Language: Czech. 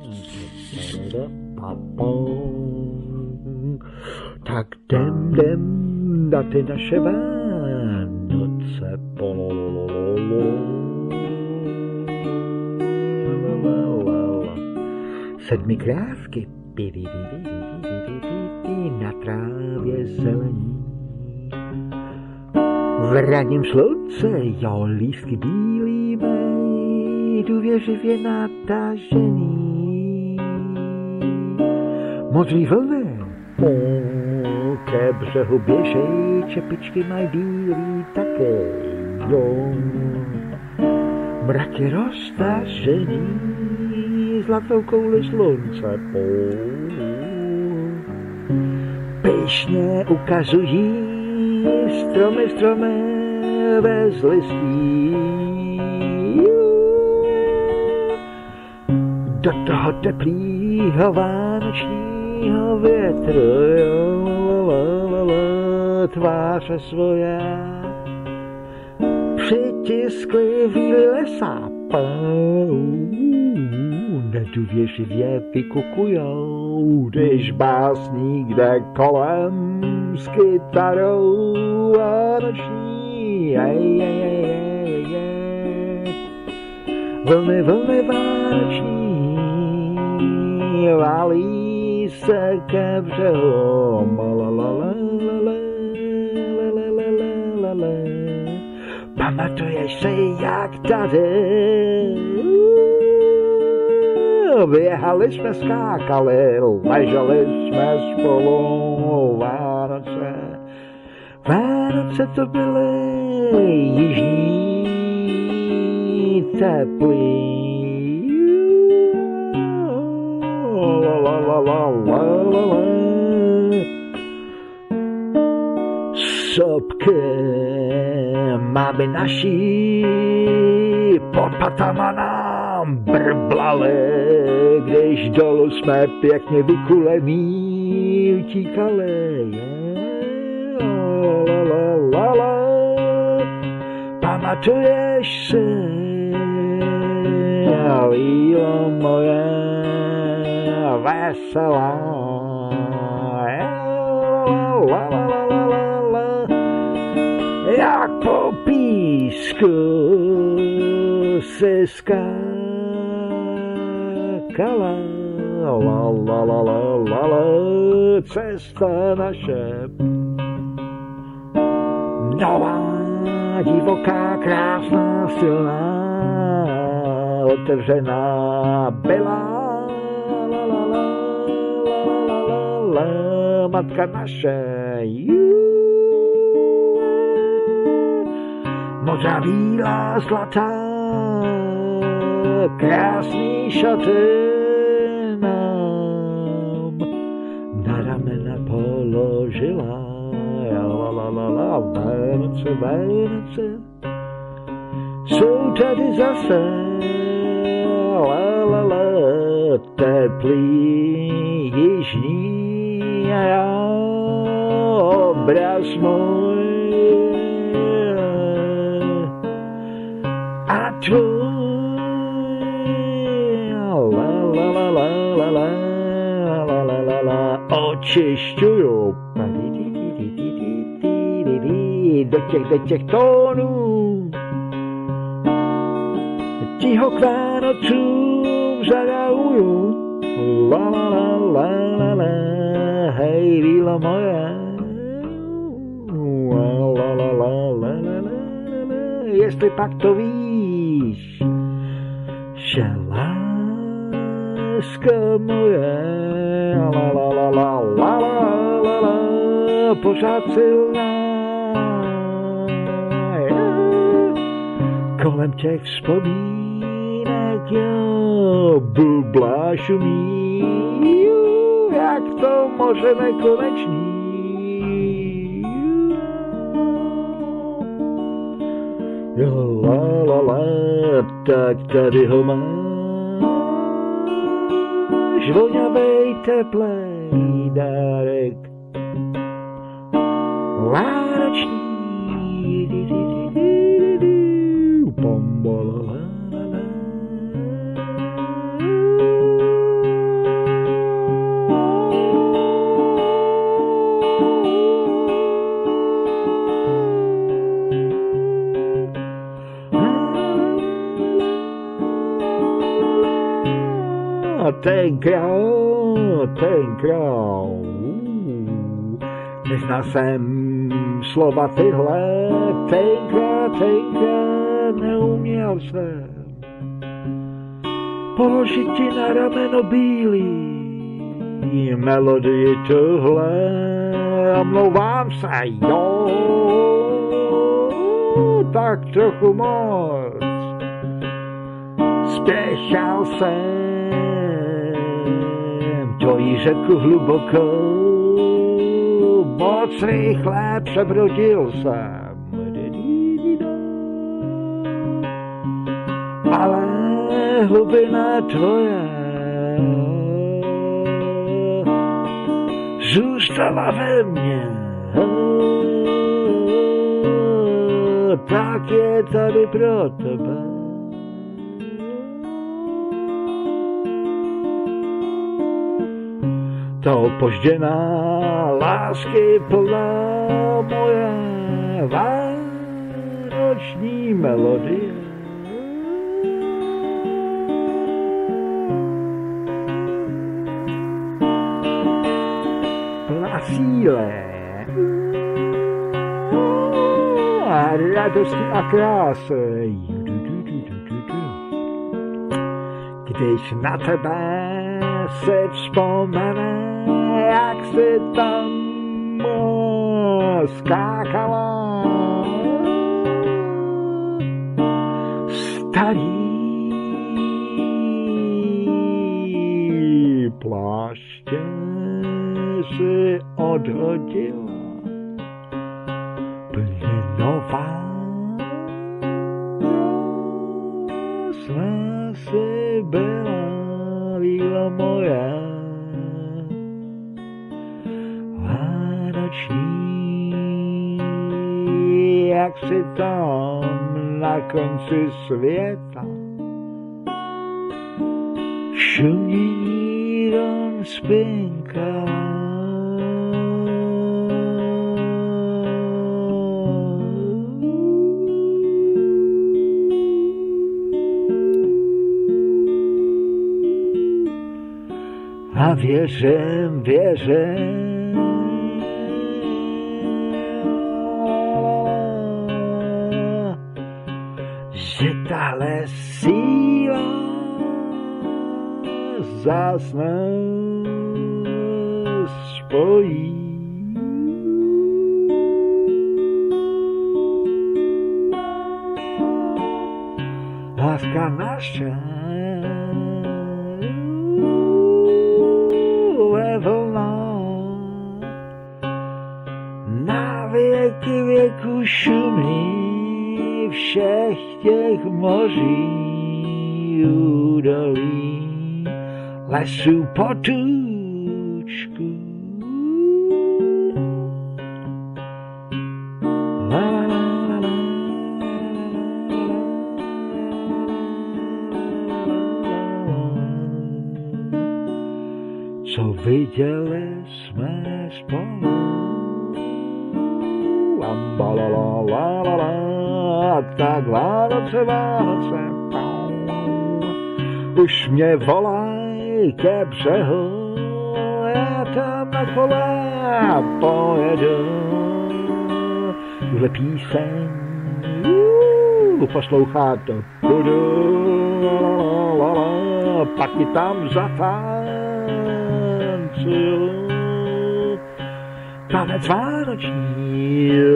Tak jdem na ty naše Vánoce. Sedmi krávky na trávě zelení. V ranním slunce, jo, lístky bílý mají, důvěřivě natažený. Modrý vlny ke břehu běžej, čepičky mají bílý také, jo. Mrak je roztažený, zlatou kouli slunce pyšně ukazují stromy bez listí. Do toho teplýho vánočního větru tváře svoje přitiskly víly lesa. Nedůvěřivě vykukujou, když básník jde kolem s kytarou vánoční. Vlny vánoční válí se ke břehu. Pamatuješ si, jak tady běhali jsme, skákali, leželi jsme spolu Vánoce. Vánoce to byly jižní, teplý. Sopky máme naší pod patama nám brblali, když dolů jsme pěkně vykulený utíkali. Pamatuješ si, lílo moje veselá, jak po písku si skákala, cesta naše nová, divoká, krásná, silná, otevřená byla. Matka naše, modrá, bílá, zlatá, krásný šaty nám na ramena položila. Vánoce, Vánoce jsou tady zase, teplý, jižní a já, obraz můj a tvůj, očišťuju do těch tónů, ticho k Vánocům zadauju. Hej, vílo moje, jestli pak to víš, že láska moje, pořád silná, kolem těch vzpomínek, jo, bubla šumí, jak to moře nekonečný. Jo, tak tady ho máš, voňavej, teplej dárek, vánoční. tenkrát, neznal jsem slova tyhle, tenkrát, neuměl jsem položit ti na rameno bílý melodii tohle, omlouvám se, jo, tak trochu moc. Spěchal jsem, to jí řeku hlubokou, moc rychle přebrodil jsem. Ale hlubina tvoje zůstala ve mně, tak je tady pro tebe. Ta opožděná lásky plná moje vánoční melodie. Plná síle a radosti a krásy. Když na tebe se vzpomene, jak jsi tam skákala. Starý pláště si odhodila, plně nová, jsme si byla, víla moje, vánoční, jak si tam na konci světa, šumění don spinka. A věřím, že tahle síla zas nás spojí. Láska naše vlna na věky věku šumí všech těch moří, údolí, lesů, potůčků. Co viděli jsme spolu, tak Vánoce, už mě volaj ke břehu, já tam na kole pojedu, tuhle píseň poslouchat to budu, pak ti tam zatancuju, tanec vánoční,